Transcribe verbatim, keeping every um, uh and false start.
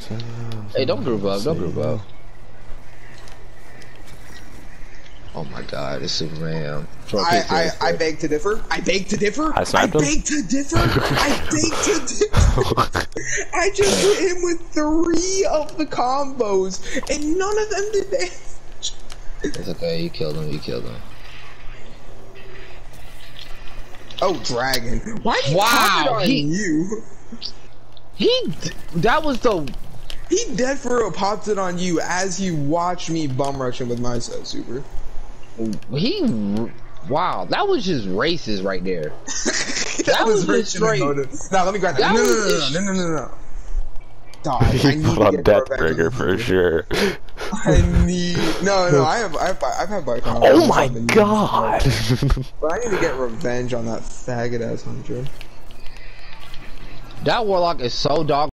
Hey, don't group up, don't group up. Oh my god, it's Superman. I, I, I beg to differ. I beg to differ. I I sniped him. beg to differ. I beg to differ. I just hit him with three of the combos, and none of them did damage. It's okay, you killed him, you killed him. Oh, Dragon. Why did he Wow, pop it on he- you? He, that was the... He dead for real popped it on you as he watched me bum rush him with my set super. He, wow, that was just racist right there. that, That was was just straight. straight. Now let me grab that. That No, was no, no, no, no, no, no, no. Dog, I He need put to on get Deathbringer for sure. I need. No, no, I have, I have, I've had bike on. Oh my god! But I need to get revenge on that faggot ass hunter. That warlock is so dog.